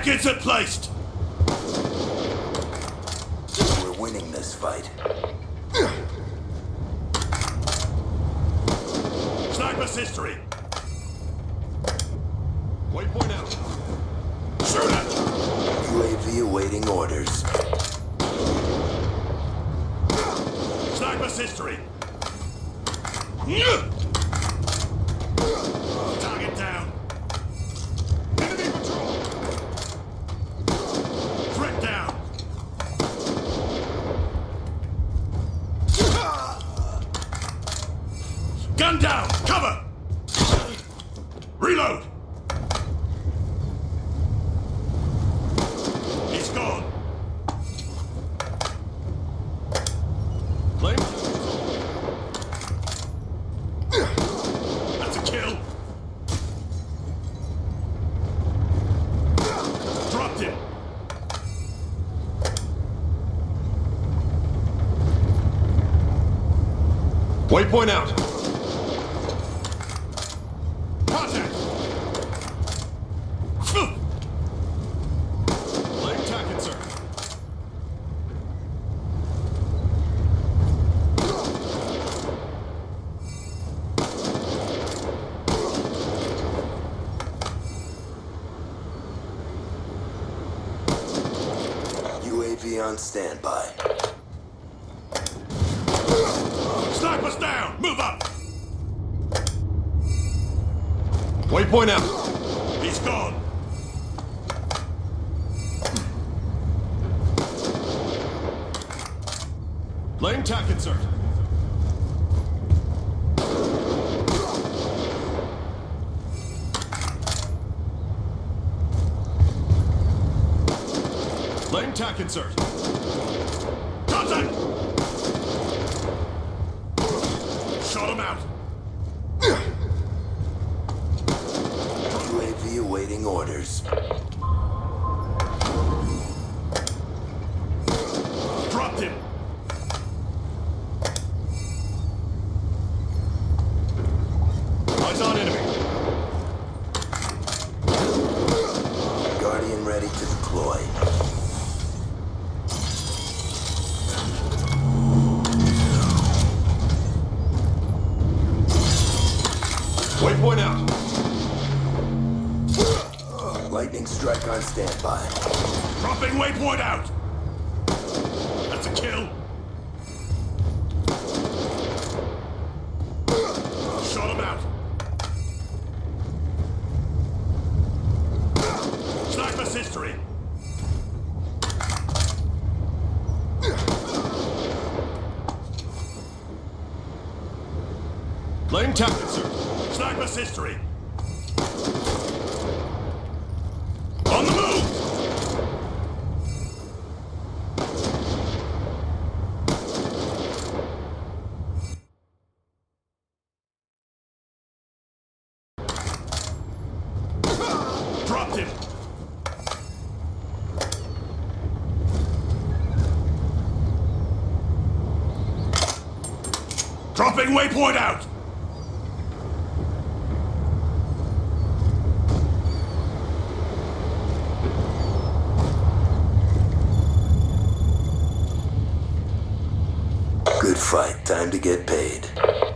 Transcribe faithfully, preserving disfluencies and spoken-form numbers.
Attack insert placed! We're winning this fight. Sniper's history! Waypoint out. Shoot it! U A V awaiting orders. Sniper's history! Target down! Enemy patrol. Threat down! Gun down! Cover! Reload! He's gone! Flame. That's a kill! Dropped him! Waypoint out. Contact! Flame tack insert. U A V on standby. Sniper's down! Move up! Waypoint out. He's gone! Flame tack insert. Flame tack insert. Contact! Shot him out! U A V awaiting orders. Dropped him! Eyes on enemy. Guardian ready to deploy. Waypoint out. Lightning strike on standby. Dropping waypoint out! That's a kill! Shot him out! Sniper's history! Flame tack insert. Sniper's history! On the move! Dropped him! Dropping waypoint out! Good fight. Time to get paid.